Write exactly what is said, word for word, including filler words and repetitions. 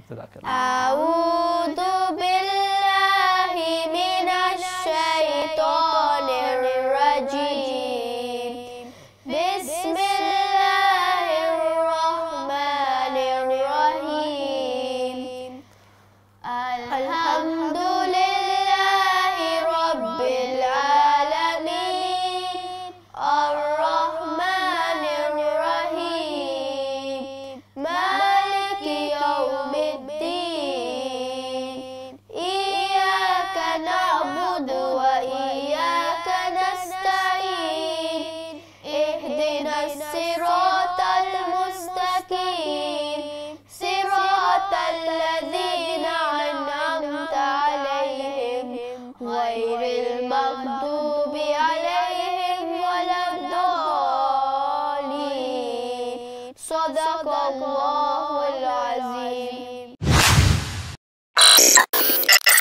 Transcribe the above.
جزاك الله. أعوذ بالله من الشيطان الرجيم. بسم الله الرحمن الرحيم. الحمد لله رب العالمين الرحمن الرحيم مالك يوم الدين. إياك نعبد وإياك نستعين. اهدنا الصراط المستقيم صراط الذين أنعمت عليهم غير المغضوب عليهم ولا الضالين. صدق الله العظيم.